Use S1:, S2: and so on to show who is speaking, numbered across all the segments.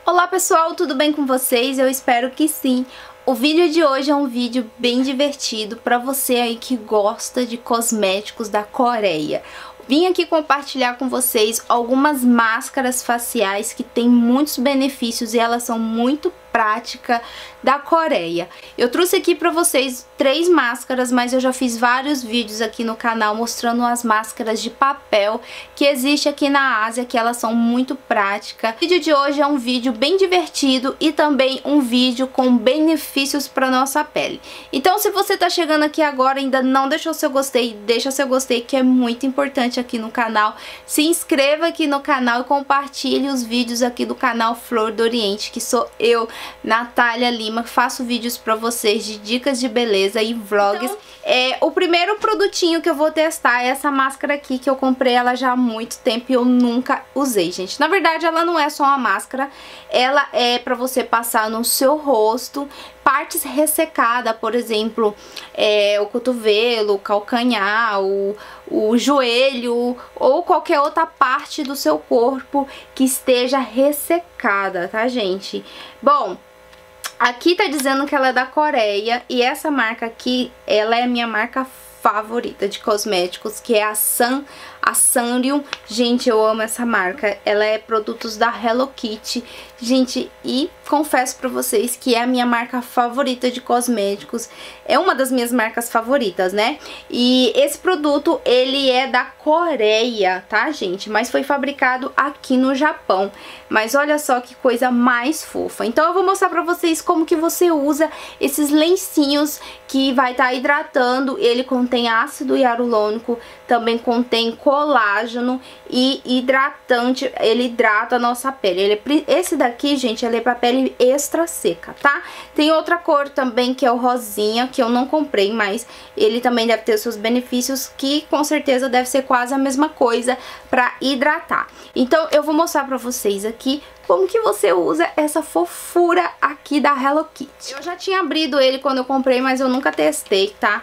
S1: Olá pessoal, tudo bem com vocês? Eu espero que sim. O vídeo de hoje é um vídeo bem divertido para você aí que gosta de cosméticos da Coreia. Vim aqui compartilhar com vocês algumas máscaras faciais que têm muitos benefícios e elas são muito práticas da Coreia. Eu trouxe aqui para vocês 3 máscaras, mas eu já fiz vários vídeos aqui no canal mostrando as máscaras de papel que existe aqui na Ásia, que elas são muito práticas. O vídeo de hoje é um vídeo bem divertido e também um vídeo com benefícios para nossa pele. Então, se você tá chegando aqui agora e ainda não deixou seu gostei, deixa seu gostei, que é muito importante aqui no canal. Se inscreva aqui no canal e compartilhe os vídeos aqui do canal Flor do Oriente, que sou eu, Natália Lima, que faço vídeos pra vocês de dicas de beleza e vlogs. Então, o primeiro produtinho que eu vou testar é essa máscara aqui, que eu comprei ela já há muito tempo e eu nunca usei, gente. Na verdade, ela não é só uma máscara, ela é pra você passar no seu rosto, partes ressecadas, por exemplo, o cotovelo, o calcanhar, o joelho ou qualquer outra parte do seu corpo que esteja ressecada, tá, gente? Bom, aqui tá dizendo que ela é da Coreia e essa marca aqui, ela é a minha marca favorita de cosméticos, que é a Sanrio. Gente, eu amo essa marca. Ela é produtos da Hello Kitty, gente, e confesso pra vocês que é a minha marca favorita de cosméticos. É uma das minhas marcas favoritas, né? E esse produto, ele é da Coreia, tá, gente? Mas foi fabricado aqui no Japão. Mas olha só que coisa mais fofa. Então eu vou mostrar pra vocês como que você usa esses lencinhos que vai estar hidratando. Ele contém ácido hialurônico, também contém colágeno e hidratante. Ele hidrata a nossa pele. Esse daqui, gente, ele é pra pele extra seca, tá? Tem outra cor também, que é o rosinha, que eu não comprei, mas ele também deve ter seus benefícios, que com certeza deve ser quase a mesma coisa pra hidratar. Então eu vou mostrar pra vocês aqui como que você usa essa fofura aqui da Hello Kitty. Eu já tinha abrido ele quando eu comprei, mas eu nunca testei, tá?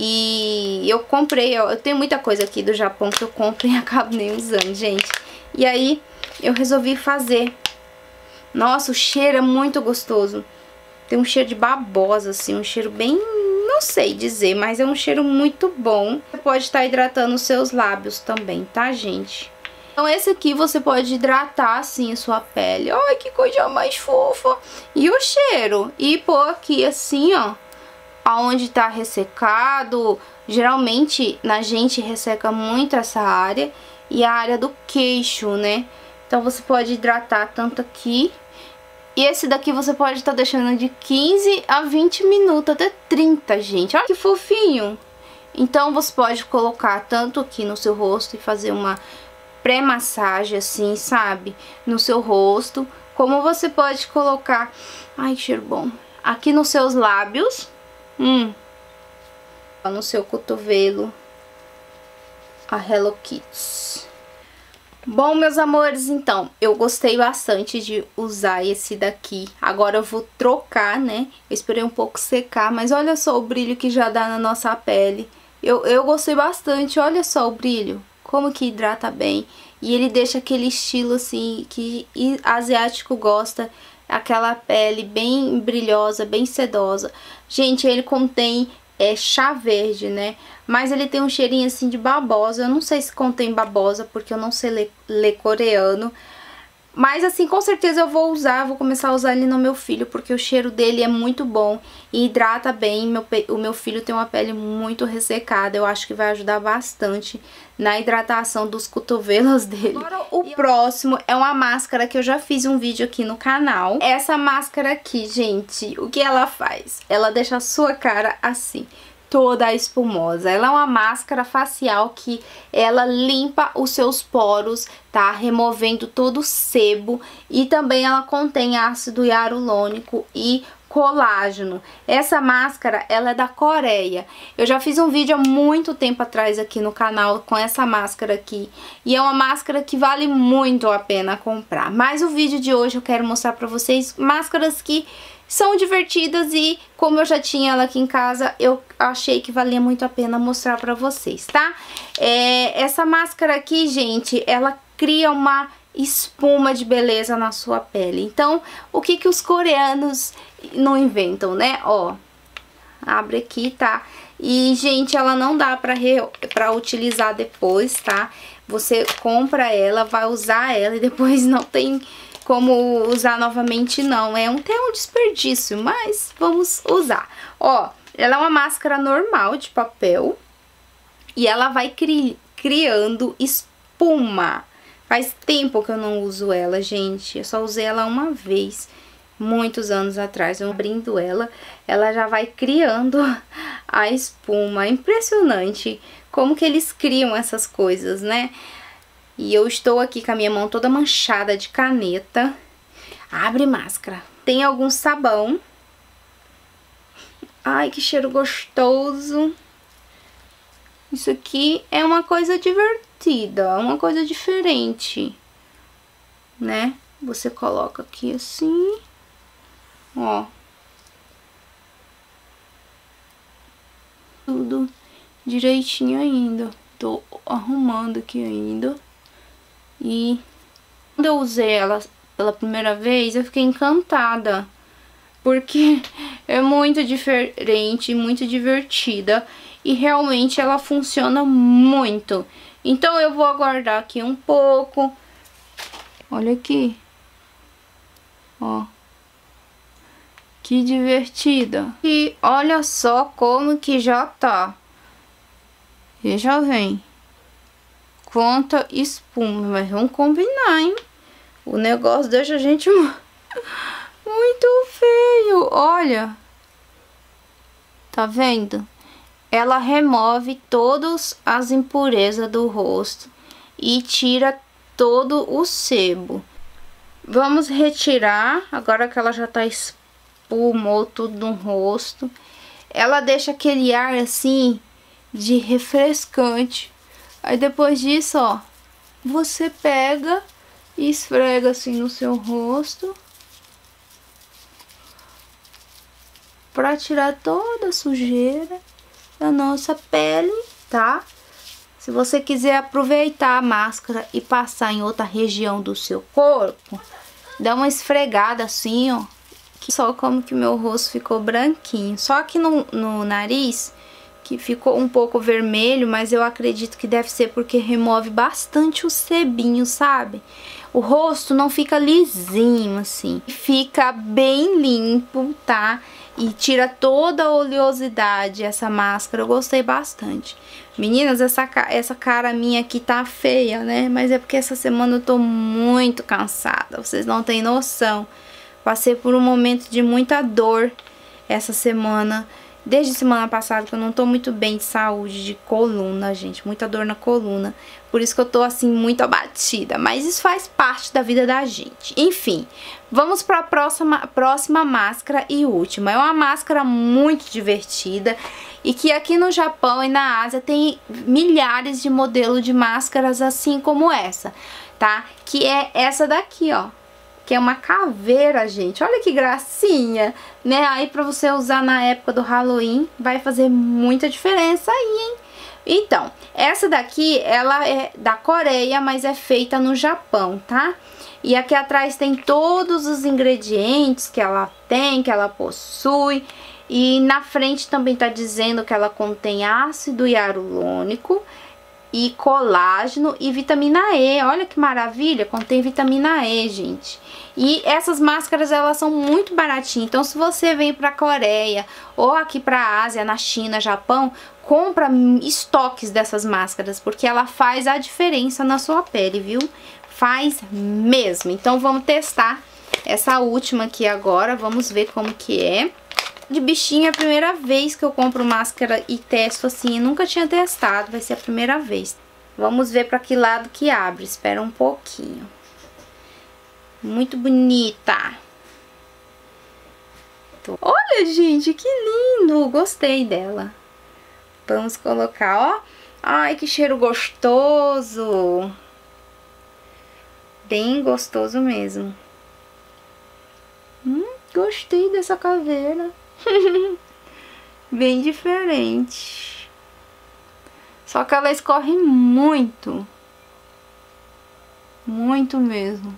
S1: E eu comprei, ó, eu tenho muita coisa aqui do Japão que eu compro e acabo nem usando, gente. E aí eu resolvi fazer. Nossa, o cheiro é muito gostoso. Tem um cheiro de babosa, assim, um cheiro bem... não sei dizer, mas é um cheiro muito bom. Você pode estar hidratando os seus lábios também, tá, gente? Então esse aqui você pode hidratar assim a sua pele. Ai, que coisa mais fofa. E o cheiro. E pôr aqui assim, ó, aonde tá ressecado. Geralmente na gente resseca muito essa área e a área do queixo, né? Então você pode hidratar tanto aqui. E esse daqui você pode estar deixando de 15 a 20 minutos, até 30, gente. Olha que fofinho. Então você pode colocar tanto aqui no seu rosto e fazer uma pré-massagem assim, sabe? No seu rosto. Como você pode colocar... ai, que cheiro bom. Aqui nos seus lábios. No seu cotovelo. A Hello Kitty. Bom, meus amores, então, eu gostei bastante de usar esse daqui. Agora eu vou trocar, né? Eu esperei um pouco secar, mas olha só o brilho que já dá na nossa pele. Eu gostei bastante, olha só o brilho. Como que hidrata bem. E ele deixa aquele estilo, assim, que asiático gosta. Aquela pele bem brilhosa, bem sedosa. Gente, ele contém... chá verde, né? Mas ele tem um cheirinho assim de babosa. Eu não sei se contém babosa, porque eu não sei ler coreano. Mas assim, com certeza eu vou usar, vou começar a usar ele no meu filho, porque o cheiro dele é muito bom e hidrata bem. O meu filho tem uma pele muito ressecada, eu acho que vai ajudar bastante na hidratação dos cotovelos dele. Agora o próximo é uma máscara que eu já fiz um vídeo aqui no canal. Essa máscara aqui, gente, o que ela faz? Ela deixa a sua cara assim, toda espumosa. Ela é uma máscara facial que ela limpa os seus poros, tá? Removendo todo o sebo. E também ela contém ácido hialurônico e colágeno. Essa máscara, ela é da Coreia. Eu já fiz um vídeo há muito tempo atrás aqui no canal com essa máscara aqui. E é uma máscara que vale muito a pena comprar. Mas o vídeo de hoje eu quero mostrar pra vocês máscaras que são divertidas e como eu já tinha ela aqui em casa, eu achei que valia muito a pena mostrar pra vocês, tá? Essa máscara aqui, gente, ela cria uma espuma de beleza na sua pele. Então, o que que os coreanos não inventam, né? Ó, abre aqui, tá? E, gente, ela não dá pra utilizar depois, tá? Você compra ela, vai usar ela e depois não tem como usar novamente, não. É até um desperdício, mas vamos usar. Ó, ela é uma máscara normal de papel e ela vai criando espuma. Faz tempo que eu não uso ela, gente. Eu só usei ela uma vez, muitos anos atrás. Eu abrindo ela já vai criando a espuma. Impressionante como que eles criam essas coisas, né? E eu estou aqui com a minha mão toda manchada de caneta. Abre máscara. Tem algum sabão. Ai, que cheiro gostoso. Isso aqui é uma coisa divertida, uma coisa diferente, né? Você coloca aqui assim, ó. Tudo direitinho ainda. Tô arrumando aqui ainda. E quando eu usei ela pela primeira vez, eu fiquei encantada. Porque é muito diferente, muito divertida. E realmente ela funciona muito. Então eu vou aguardar aqui um pouco. Olha aqui. Ó. Que divertida. E olha só como que já tá. Veja bem. Quanta espuma. Mas vamos combinar, hein? O negócio deixa a gente muito feio. Olha. Tá vendo? Ela remove todas as impurezas do rosto e tira todo o sebo. Vamos retirar, agora que ela já tá espumou tudo no rosto. Ela deixa aquele ar assim de refrescante. Aí depois disso, ó, você pega e esfrega assim no seu rosto para tirar toda a sujeira da nossa pele, tá? Se você quiser aproveitar a máscara e passar em outra região do seu corpo, dá uma esfregada assim, ó. Que só como que meu rosto ficou branquinho. Só que no nariz, que ficou um pouco vermelho, mas eu acredito que deve ser porque remove bastante o sebinho, sabe? O rosto não fica lisinho assim, fica bem limpo, tá? E tira toda a oleosidade essa máscara, eu gostei bastante. Meninas, essa cara minha aqui tá feia, né? Mas é porque essa semana eu tô muito cansada, vocês não têm noção. Passei por um momento de muita dor essa semana. Desde semana passada que eu não tô muito bem de saúde, de coluna, gente. Muita dor na coluna. Por isso que eu tô assim muito abatida. Mas isso faz parte da vida da gente. Enfim, vamos pra próxima máscara e última. É uma máscara muito divertida. E que aqui no Japão e na Ásia tem milhares de modelos de máscaras assim como essa, tá? Que é essa daqui, ó. Que é uma caveira, gente. Olha que gracinha, né? Aí pra você usar na época do Halloween, vai fazer muita diferença aí, hein? Então, essa daqui, ela é da Coreia, mas é feita no Japão, tá? E aqui atrás tem todos os ingredientes que ela tem, que ela possui. E na frente também tá dizendo que ela contém ácido hialurônico e colágeno e vitamina E. Olha que maravilha, contém vitamina E, gente. E essas máscaras, elas são muito baratinhas. Então, se você vem pra Coreia ou aqui pra Ásia, na China, Japão, compra estoques dessas máscaras, porque ela faz a diferença na sua pele, viu? Faz mesmo. Então, vamos testar essa última aqui agora. Vamos ver como que é. De bichinho é a primeira vez que eu compro máscara e testo assim. Eu nunca tinha testado, vai ser a primeira vez. Vamos ver para que lado que abre. Espera um pouquinho. Muito bonita. Olha, gente, que lindo. Gostei dela. Vamos colocar, ó. Ai, que cheiro gostoso. Bem gostoso mesmo. Gostei dessa caveira. Bem diferente. Só que ela escorre muito. Muito mesmo.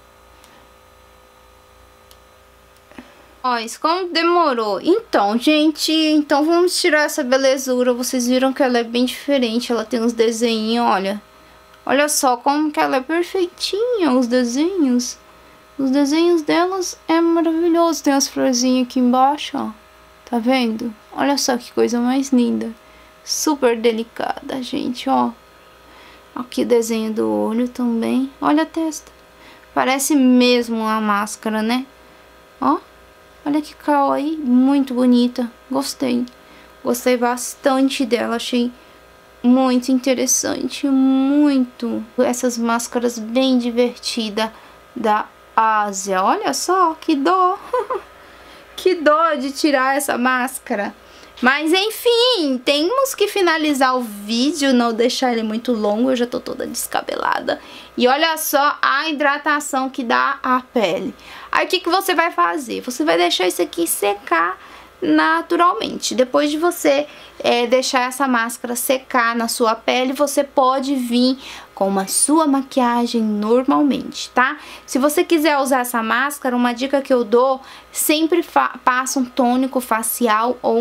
S1: Ó, isso como demorou. Então, gente, então vamos tirar essa belezura. Vocês viram que ela é bem diferente. Ela tem uns desenhos, olha. Olha só como que ela é perfeitinha, os desenhos. Os desenhos delas é maravilhoso. Tem as florzinhas aqui embaixo, ó. Tá vendo? Olha só que coisa mais linda. Super delicada, gente, ó. Aqui o desenho do olho também. Olha a testa. Parece mesmo uma máscara, né? Ó. Olha que kawaii, muito bonita. Gostei. Gostei bastante dela. Achei muito interessante. Muito. Essas máscaras bem divertidas da Ásia. Olha só, que dó. Que dó de tirar essa máscara. Mas enfim, temos que finalizar o vídeo, não deixar ele muito longo, eu já tô toda descabelada. E olha só a hidratação que dá à pele. Aí o que você vai fazer? Você vai deixar isso aqui secar naturalmente. Depois de você deixar essa máscara secar na sua pele, você pode vir com a sua maquiagem normalmente, tá? Se você quiser usar essa máscara, uma dica que eu dou, sempre passa um tônico facial ou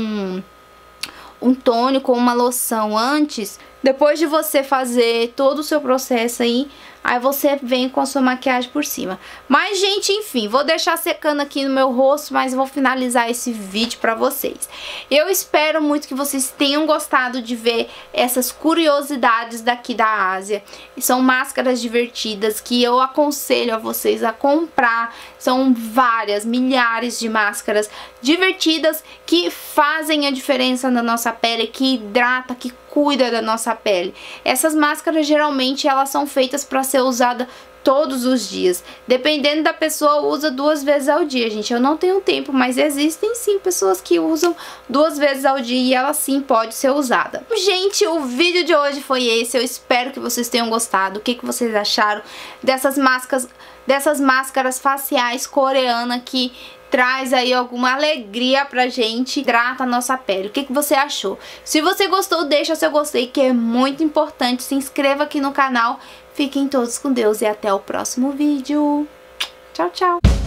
S1: um tônico ou uma loção antes. Depois de você fazer todo o seu processo aí você vem com a sua maquiagem por cima. Mas, gente, enfim, vou deixar secando aqui no meu rosto, mas vou finalizar esse vídeo pra vocês. Eu espero muito que vocês tenham gostado de ver essas curiosidades daqui da Ásia. São máscaras divertidas que eu aconselho a vocês a comprar. São várias, milhares de máscaras divertidas que fazem a diferença na nossa pele, que hidrata, que cuida da nossa pele. Essas máscaras geralmente elas são feitas para ser usada todos os dias. Dependendo da pessoa, usa 2 vezes ao dia, gente. Eu não tenho tempo, mas existem sim pessoas que usam 2 vezes ao dia e ela sim pode ser usada. Gente, o vídeo de hoje foi esse. Eu espero que vocês tenham gostado. O que vocês acharam dessas máscaras faciais coreanas que traz aí alguma alegria pra gente, hidrata a nossa pele. O que você achou? Se você gostou, deixa seu gostei, que é muito importante. Se inscreva aqui no canal. Fiquem todos com Deus e até o próximo vídeo. Tchau, tchau.